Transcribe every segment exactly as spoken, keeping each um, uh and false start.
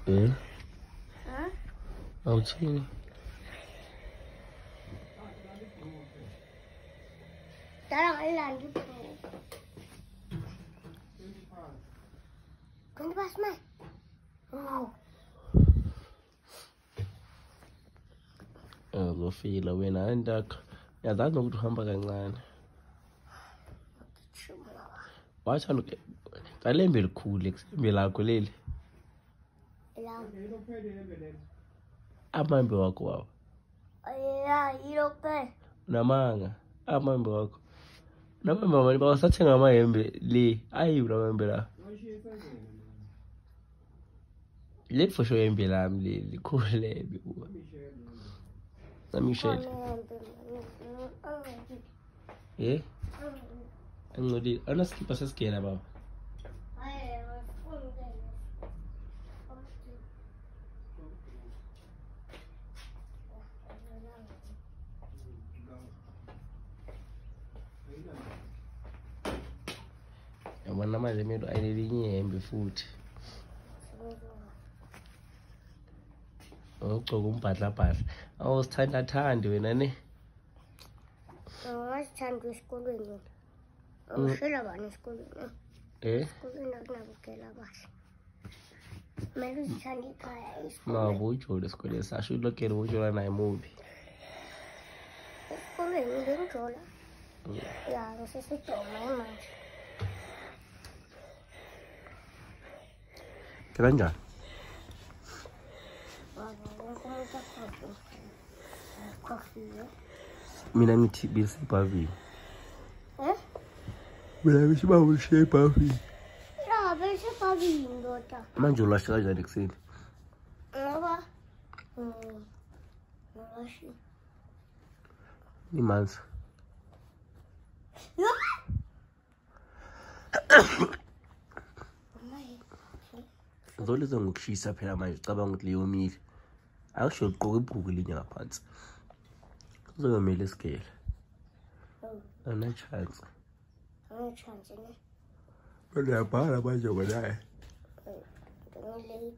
Eh? Huh? Awuthini? Dala ngalandi bro. Kan pas mah. Oh. Uzofila wena antakho. Yazazi nokuthi uhamba kancane. Wacha lo talembe likhulu ekusembe lakho leli. Amambe wakho wawo. Ya, irope. Namanga amambe wakho. Namambe manje bawasathenga amahembe le. Ayi namambe la. Le fosho yembe lami le likhulebe kuba. Namishele. Eh? Angcolile. Anaskipha sesigela baba. Yabona manje melo ayilelinye ihembe futhi. Ugcoka umbhadla bhadla. Awusithanda thandi wena ne? Awasithanda esikolweni. Awushela bani esikolweni? Eh? Esikolweni akunabukela kahle. Mele uzithanda ikhaya esikolweni. Ma bujule esikolweni sasho ulokele bujula naye mubi. Esikolweni ngenjola. Ya, ngisesijoma manje. Kanjani? Mina ngithi bisipavini. Eh? Mina ngithi bawushiye ipavini. Ya, bisipavini ndoda. Manje ulasha kanjani ekuseni? Ngoba mm. Ulashi. Imanzi. Zolizo ngokushisa phela manje cabanga ukuthi leyomile. Akusho uqoqa ibhuku linye ngaphansi. Uzomela isigela. Ana chance. Ana chance ne. Bale yabhala manje ngonaye. Ngilate.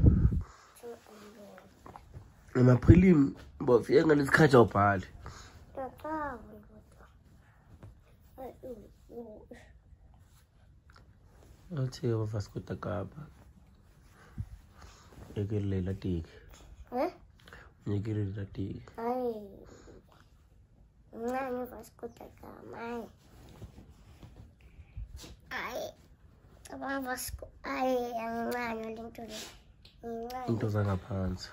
Ema prelim bofike ngalesikhathi awubhali. Tata. Athi wa Vasco da Gama. Yekelela tiki. Eh? Yekelela tiki. Ai. Nani Vasco da Gama. Ai. Abang Vasco. Ai, yang nani lintu le. Into zangaphansi.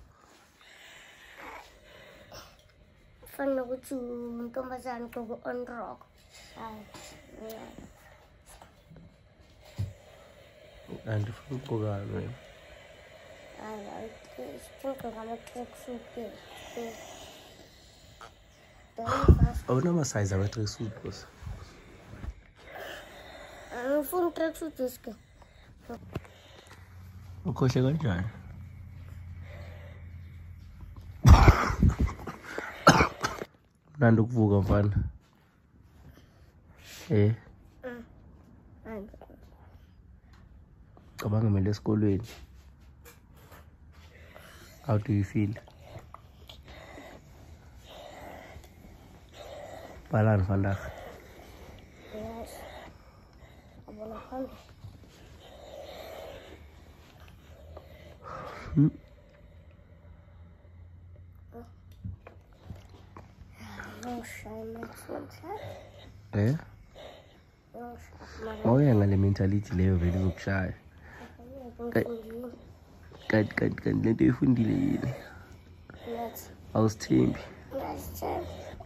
Fana ukuthi untombazana ugqoke on rock. Ai. Kanti ufuna ukugqokani wena? Hayi, ngigqoka ama-tracksuit. Awunama-size ama-tracksuit boss? Angifuni i-tracksuit eske. Ukhohle kanjani? Mnandi ukuvuka mfana. Eh? Cabanga mele esikolweni. How do you feel? Balani vandag? Yes. Abona phambili. Hmm? No shame next Eh? No shame. Mawuya ngale mentality leyo vele izokushaya. Kanti kanti kanti lento uyifundile yini? Yes. Awusithembi. Yes, sir.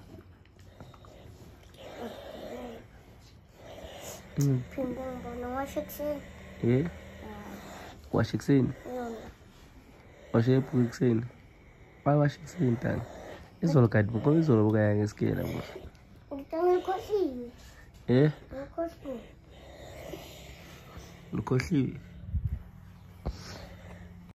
Mm. Phinda ngibona washo ekuseni. Eh? Washo ekuseni? Yona. Washo ebhuku ekuseni? Why washo ekuseni tani? Izolo kanti buko izolo bukaya ngesikela boss. Ngitanga ikhohliwe. Eh? Ikhohliwe. Ukhohliwe?